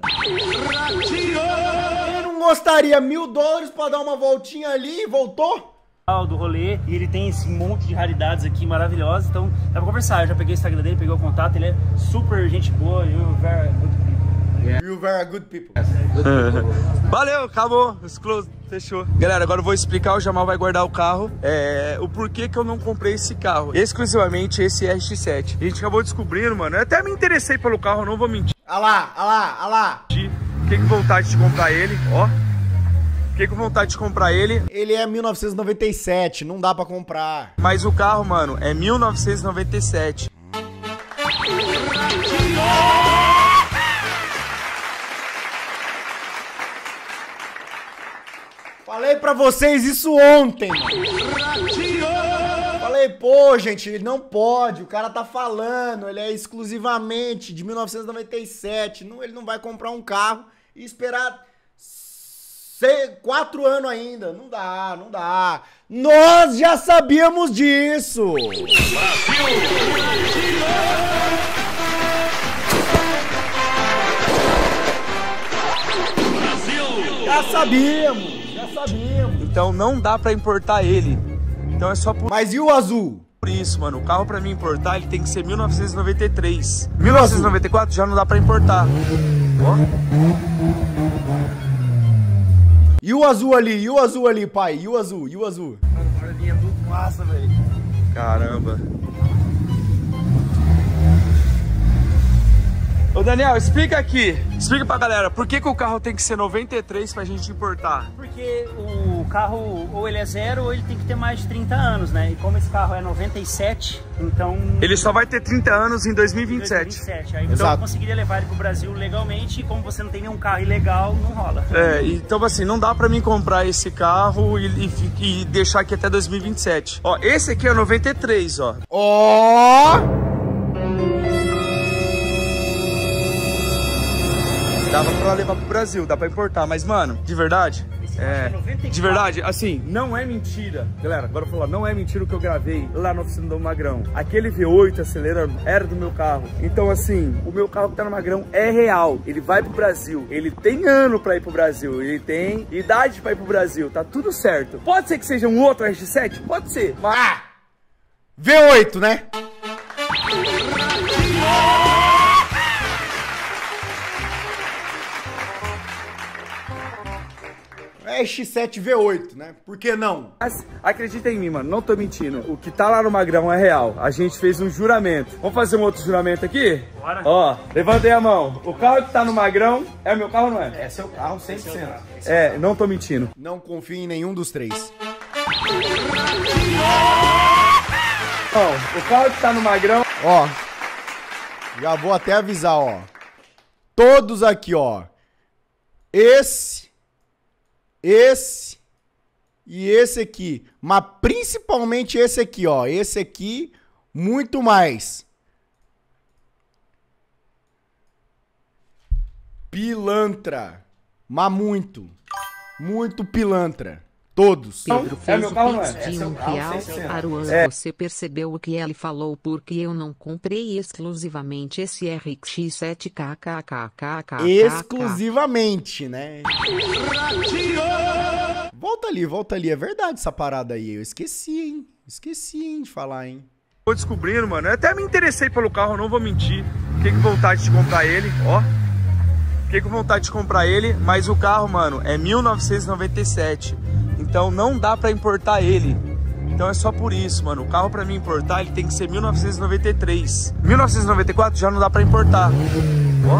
Ele não gostaria, mil dólares pra dar uma voltinha ali e voltou? Do rolê, e ele tem esse monte de raridades aqui maravilhosas, então dá pra conversar. Eu já peguei o Instagram dele, peguei o contato, ele é super gente boa, you very good people. Yeah. You very good people. Valeu, acabou, close, fechou. Galera, agora eu vou explicar, o Jamal vai guardar o carro, é, o porquê que eu não comprei esse carro, exclusivamente esse R X sete. A gente acabou descobrindo, mano, eu até me interessei pelo carro, não vou mentir. Olha lá, olha lá, olha lá. Fiquei com vontade de comprar ele, ó. Fiquei com vontade de comprar ele. Ele é mil novecentos e noventa e sete, não dá pra comprar. Mas o carro, mano, é mil novecentos e noventa e sete. Falei pra vocês isso ontem. Falei, pô, gente, ele não pode. O cara tá falando, ele é exclusivamente de mil novecentos e noventa e sete. Não, ele não vai comprar um carro e esperar seis, quatro anos ainda. Não dá, não dá. Nós já sabíamos disso. Já sabíamos, já sabíamos. Então não dá pra importar ele. Então é só por... Mas e o azul? Por isso, mano, o carro pra mim importar, ele tem que ser mil novecentos e noventa e três. mil novecentos e noventa e quatro já não dá pra importar. Ó. E o azul ali? E o azul ali, pai? E o azul? E o azul? Mano, agora vinha muito massa, velho. Caramba. Ô Daniel, explica aqui, explica pra galera, por que que o carro tem que ser noventa e três pra gente importar? Porque o carro ou ele é zero ou ele tem que ter mais de trinta anos, né? E como esse carro é noventa e sete, então... Ele só vai ter trinta anos em dois mil e vinte e sete. dois mil e vinte e sete. Aí, então Exato. eu conseguiria levar ele pro Brasil legalmente e como você não tem nenhum carro ilegal, não rola. É, então assim, não dá pra mim comprar esse carro e, e, e deixar aqui até dois mil e vinte e sete. Ó, esse aqui é noventa e três, ó. Ó! Dava pra levar pro Brasil, dá pra importar, mas mano, de verdade, é, de verdade, assim, não é mentira. Galera, agora eu vou falar, não é mentira o que eu gravei lá na oficina do Magrão. Aquele V oito acelerando era do meu carro. Então assim, o meu carro que tá no Magrão é real. Ele vai pro Brasil, ele tem ano pra ir pro Brasil, ele tem idade pra ir pro Brasil, tá tudo certo. Pode ser que seja um outro R X sete? Pode ser, mas... Ah! V oito, né? R X sete V oito, né? Por que não? Mas acredita em mim, mano, não tô mentindo. O que tá lá no Magrão é real. A gente fez um juramento. Vamos fazer um outro juramento aqui? Bora. Ó, levantei a mão. O carro que tá no Magrão é o meu carro, não é? É seu carro, cem por cento. É, não tô mentindo. Não confio em nenhum dos três. Não, o carro que tá no Magrão... Ó, já vou até avisar, ó. Todos aqui, ó. Esse, esse e esse aqui. Mas principalmente esse aqui, ó. Esse aqui, muito mais. Pilantra. Mas muito. Muito pilantra. Todos. Pedro É fez meu o carro, não é? pix É de seu um carro, real. cem por cento. Aruan, É. você percebeu o que ele falou porque eu não comprei exclusivamente esse R X sete kkkk. Exclusivamente, né? Volta ali, volta ali. É verdade essa parada aí. Eu esqueci, hein? Esqueci, hein, de falar, hein? Tô descobrindo, mano. Eu até me interessei pelo carro, não vou mentir. Fiquei com vontade de comprar ele, ó. Fiquei com vontade de comprar ele, mas o carro, mano, é mil novecentos e noventa e sete. Então não dá pra importar ele. Então é só por isso, mano. O carro pra mim importar, ele tem que ser mil novecentos e noventa e três. mil novecentos e noventa e quatro já não dá pra importar. Ó.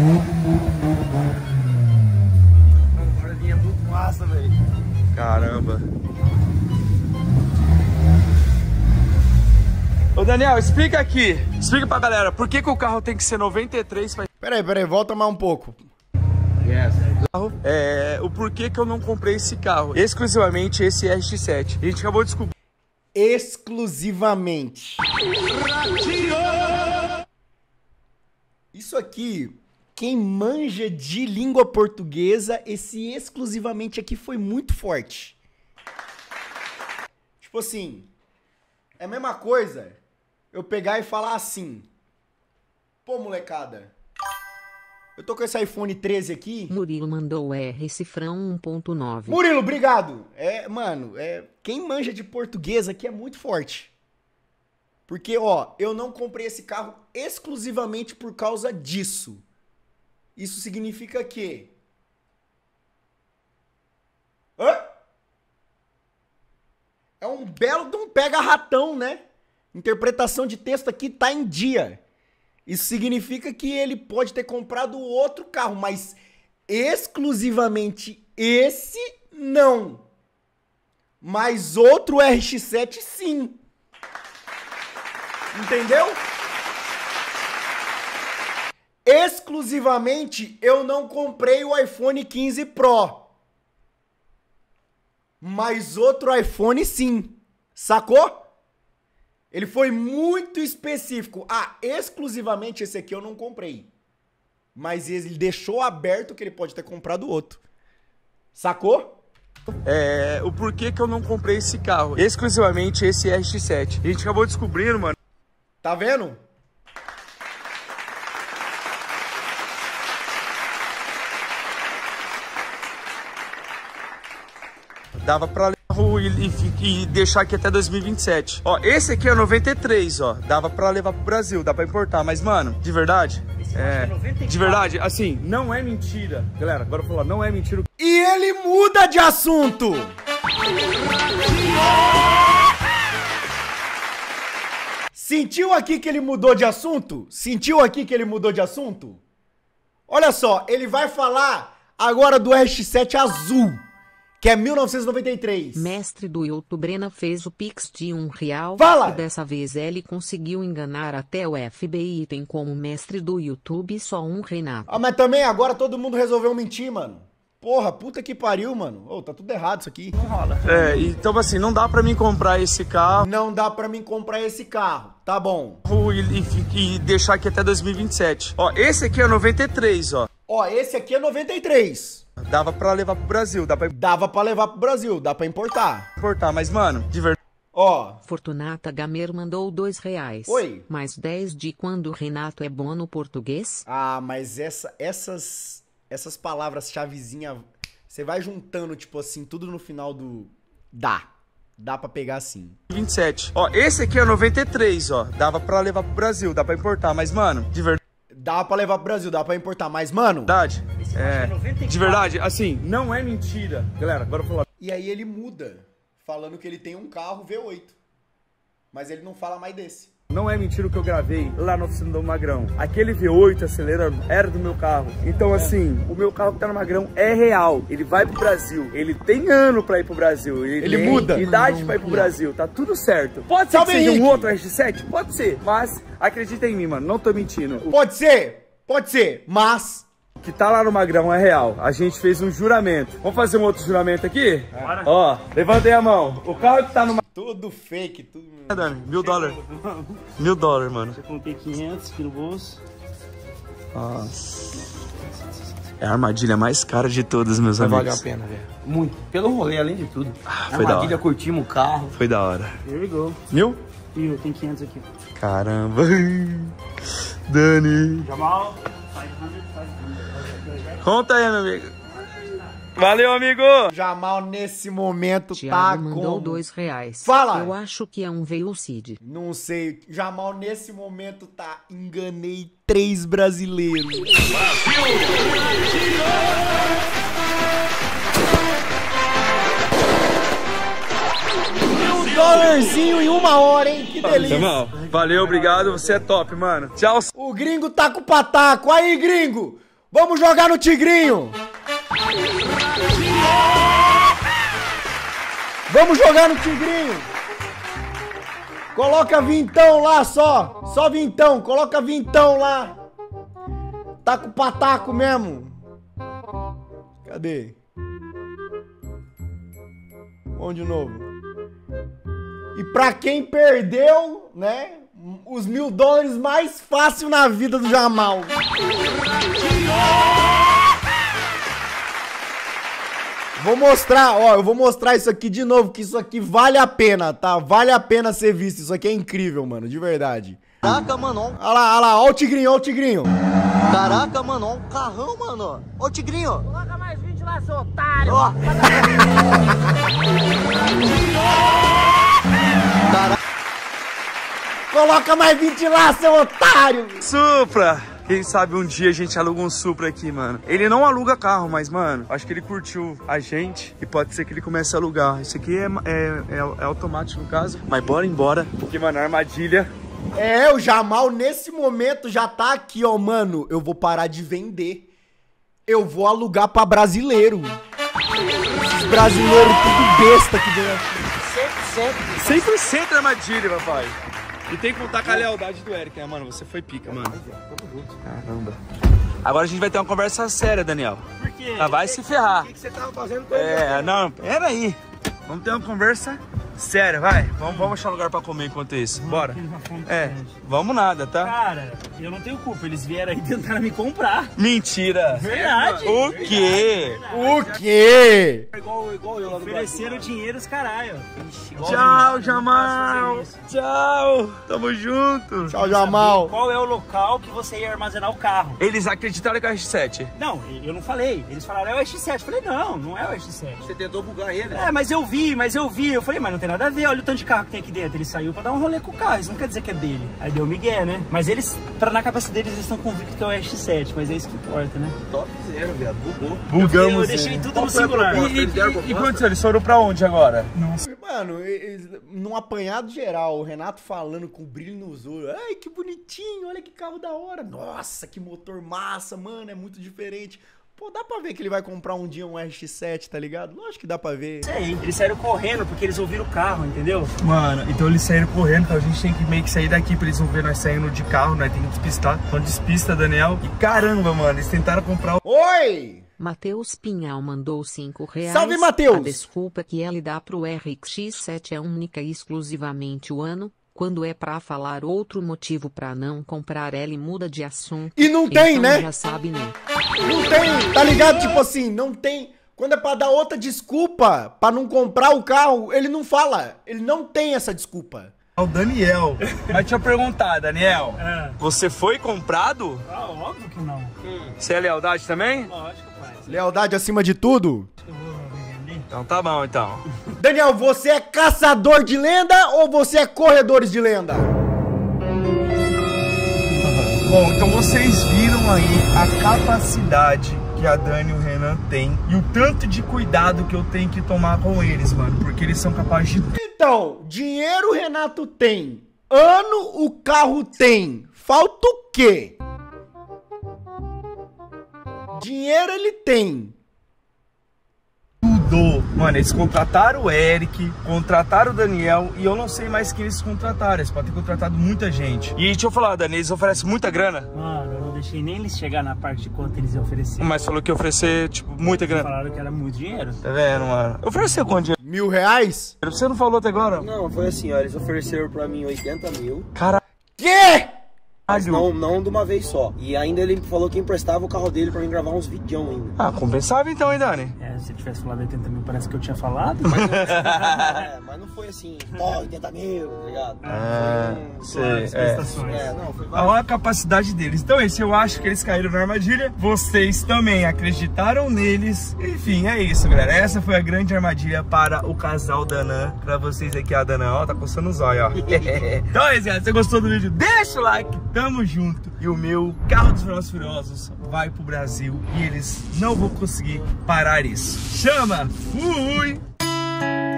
Mano, agora vinha muito massa, velho. Caramba. Ô Daniel, explica aqui. Explica pra galera, por que que o carro tem que ser noventa e três pra... Peraí, peraí, volta mais um pouco. É, o porquê que eu não comprei esse carro. Exclusivamente esse R X sete. A gente acabou de descobrir. Exclusivamente. Isso aqui, quem manja de língua portuguesa, esse exclusivamente aqui foi muito forte. Tipo assim, é a mesma coisa eu pegar e falar assim: pô, molecada, eu tô com esse iPhone treze aqui. Murilo mandou R cifrão um ponto nove. Murilo, obrigado. É, mano, é, quem manja de português aqui é muito forte. Porque, ó, eu não comprei esse carro exclusivamente por causa disso. Isso significa que... Hã? É um belo de um pega-ratão, né? Interpretação de texto aqui tá em dia. Isso significa que ele pode ter comprado outro carro, mas exclusivamente esse, não. Mas outro R X sete, sim. Entendeu? Exclusivamente, eu não comprei o iPhone quinze Pro. Mas outro iPhone, sim. Sacou? Ele foi muito específico. Ah, exclusivamente esse aqui eu não comprei. Mas ele deixou aberto que ele pode ter comprado outro. Sacou? É, o porquê que eu não comprei esse carro. Exclusivamente esse R X sete. A gente acabou descobrindo, mano. Tá vendo? Dava pra levar E, e, e deixar aqui até dois mil e vinte e sete. Ó, esse aqui é noventa e três, ó. Dava pra levar pro Brasil, dá pra importar. Mas, mano, de verdade... É, de verdade, assim, não é mentira. Galera, agora eu vou falar, não é mentira. E ele muda de assunto. Sentiu aqui que ele mudou de assunto? Sentiu aqui que ele mudou de assunto? Olha só, ele vai falar agora do R X sete azul, que é mil novecentos e noventa e três. Mestre do YouTube Brena fez o Pix de um real. Fala! E dessa vez ele conseguiu enganar até o F B I. Tem como mestre do YouTube só um Renato. Ah, mas também agora todo mundo resolveu mentir, mano. Porra, puta que pariu, mano. Ô, tá tudo errado isso aqui. Não rola. É, então assim, não dá pra mim comprar esse carro. Não dá pra mim comprar esse carro. Tá bom. E, e, e deixar aqui até dois mil e vinte e sete. Ó, esse aqui é noventa e três, ó. Ó, esse aqui é noventa e três. Dava pra levar pro Brasil, dá pra Dava pra levar pro Brasil, dá pra importar. importar. Mas, mano, de verdade... Ó. Fortunata Gamer mandou dois reais. Oi. Mais dez de quando o Renato é bom no português. Ah, mas essa, essas, essas palavras-chavezinha, você vai juntando, tipo assim, tudo no final do... Dá. Dá pra pegar assim. vinte e sete. Ó, esse aqui é noventa e três, ó. Dava pra levar pro Brasil, dá pra importar. Mas, mano, de verdade... Dá pra levar pro Brasil, dá pra importar. Mas, mano... Verdade. É, de verdade, assim, não é mentira. Galera, agora eu vou falar. E aí ele muda, falando que ele tem um carro V oito. Mas ele não fala mais desse. Não é mentira o que eu gravei lá na oficina do Magrão. Aquele V oito acelerando era do meu carro. Então, assim, o meu carro que tá no Magrão é real. Ele vai pro Brasil. Ele tem ano pra ir pro Brasil. Ele, Ele tem muda. idade pra ir pro Brasil. Tá tudo certo. Pode ser Salve, que seja Henrique. um outro R X sete? Pode ser. Mas acredita em mim, mano. Não tô mentindo. O Pode ser, pode ser, mas... que tá lá no Magrão é real. A gente fez um juramento. Vamos fazer um outro juramento aqui? Bora. Ó, levantei a mão. O carro que tá no... Tudo fake, tudo... É, Dani, mil dólares. Mil dólares, mano. Eu coloquei quinhentos aqui no bolso. Nossa. É a armadilha mais cara de todas, meus Vai amigos. valer a pena, velho. Muito. Pelo rolê, além de tudo. Ah, foi da Armadilha, hora. curtimos o carro. Foi da hora. Here we go. Mil? E eu tenho quinhentos aqui. Caramba. Dani. Jamal, quinhentos, quinhentos. Conta aí, meu amigo. Valeu, amigo. Jamal, nesse momento, Thiago tá mandou com... dois reais. Fala. Eu acho que é um Velocid. Não sei. Jamal, nesse momento, tá... Enganei três brasileiros. Um dólarzinho em uma hora, hein? Que delícia. Jamal, valeu, obrigado. Você é top, mano. Tchau. O gringo tá com o pataco. Aí, gringo. Vamos jogar no Tigrinho. Vamos jogar no Tigrinho. Coloca vintão lá só. Só vintão. Coloca vintão lá. Tá com o pataco mesmo. Cadê? Vamos de novo. E pra quem perdeu, né? Os mil dólares mais fácil na vida do Jamal. Vou mostrar, ó, eu vou mostrar isso aqui de novo, que isso aqui vale a pena, tá? Vale a pena ser visto, isso aqui é incrível, mano, de verdade. Caraca, mano, ó. Olha lá, olha lá, ó o tigrinho, ó o tigrinho. Caraca, mano, ó, um carrão, mano. Ó o tigrinho. Coloca mais vinte lá, seu otário. Ó. Coloca mais vinte lá, seu otário. Supra. Quem sabe um dia a gente aluga um Supra aqui, mano. Ele não aluga carro, mas, mano, acho que ele curtiu a gente e pode ser que ele comece a alugar. Isso aqui é, é, é, é automático no caso. Mas bora embora, porque, mano, a armadilha... É, o Jamal nesse momento já tá aqui, ó, mano. Eu vou parar de vender. Eu vou alugar pra brasileiro. Esses brasileiros tudo besta que vem aqui. cem por cento armadilha, papai. E tem que contar com a lealdade do Eric, né, mano? Você foi pica, mano. Caramba. Agora a gente vai ter uma conversa séria, Daniel. Por quê? Ah, vai se ferrar. O que, que você tava fazendo com ele? É, não, pera aí. Vamos ter uma conversa Sério, vai. Vamos, vamos achar lugar pra comer enquanto isso. Bora. É, vamos nada, tá? Cara, eu não tenho culpa. Eles vieram aí tentar me comprar. Mentira. Verdade. O quê? O quê? Igual, igual eu lá no Ofereceram dinheiro os caralho. Ixi, igual Tchau, eu. Jamal. Tchau. Tamo junto. Tchau, Jamal. Qual é o local que você ia armazenar o carro? Eles acreditaram que é o R sete. Não, eu não falei. Eles falaram, é o X sete. Eu falei, não, não é o X sete. Você tentou bugar ele? É, mas eu vi, mas eu vi. Eu falei, mas não tem nada a ver. Olha o tanto de carro que tem aqui dentro. Ele saiu pra dar um rolê com o carro. Isso não quer dizer que é dele. Aí deu migué, né? Mas eles, pra, na cabeça deles, eles estão convictos que é o X sete. Mas é isso que importa, né? Top zero, viado. Bugou. Bugamos. Eu deixei tudo no singular. E, e, e, e quantos eles foram pra onde agora? Nossa. Mano, eles, num apanhado geral, o Renato falando com brilho nos olhos. Ai, que bonitinho, olha que carro da hora. Nossa, que motor massa, mano, é muito diferente. Pô, dá pra ver que ele vai comprar um dia um R X sete, tá ligado? Lógico que dá pra ver. Sei, eles saíram correndo porque eles ouviram o carro, entendeu? Mano, então eles saíram correndo, então a gente tem que meio que sair daqui pra eles não verem nós saindo de carro, nós tem que despistar. Então despista, Daniel. E caramba, mano, eles tentaram comprar o... Oi! Matheus Pinhal mandou cinco reais. Salve, Matheus! A desculpa que ele dá pro R X sete é única e exclusivamente o ano. Quando é pra falar outro motivo pra não comprar, ele muda de assunto. E não tem, então né? Já sabe, né? Não tem, tá ligado? Tipo assim, não tem. Quando é pra dar outra desculpa pra não comprar o carro, ele não fala. Ele não tem essa desculpa. O Daniel. Mas deixa eu perguntar, Daniel. É. Você foi comprado? Ah, óbvio que não. Você é lealdade também? Lógico, pai. Lealdade acima de tudo? Eu vou me vender. Então tá bom, então. Daniel, você é caçador de lenda ou você é corredores de lenda? Bom, então vocês viram aí a capacidade que a Dani e o Renan têm e o tanto de cuidado que eu tenho que tomar com eles, mano, porque eles são capazes de... Então, dinheiro o Renato tem, ano o carro tem, falta o quê? Dinheiro ele tem. Tudo. Mano, eles contrataram o Eric, contrataram o Daniel e eu não sei mais quem eles contrataram. Eles podem ter contratado muita gente. E deixa eu falar, Dani, eles oferecem muita grana. Mano, eu não deixei nem eles chegar na parte de quanto eles iam oferecer. Mas falou que ia oferecer, tipo, muita grana. Falaram que era muito dinheiro. Tá vendo, mano? Ofereceu quanto dinheiro? Mil reais? Você não falou até agora? Não, foi assim, ó. Eles ofereceram pra mim oitenta mil. Caralho. Quê? Mas não, não de uma vez só. E ainda ele falou que emprestava o carro dele pra mim gravar uns vídeos ainda. Ah, compensava então, hein, Dani? É, se ele tivesse falado oitenta mil, parece que eu tinha falado. Mas não, é, mas não foi assim, ó, oitenta mil, tá ligado? Ah, foi sei, As é. prestações. É, não, foi Olha a capacidade deles. Então esse eu acho que eles caíram na armadilha. Vocês também acreditaram neles. Enfim, é isso, galera. Essa foi a grande armadilha para o casal Danan. Pra vocês aqui, a Danan, ó, tá coçando os olhos, ó. Então é isso, galera. Se você gostou do vídeo, deixa o like. Tamo junto. E o meu carro dos Velozes e Furiosos vai pro Brasil. E eles não vão conseguir parar isso. Chama! Fui!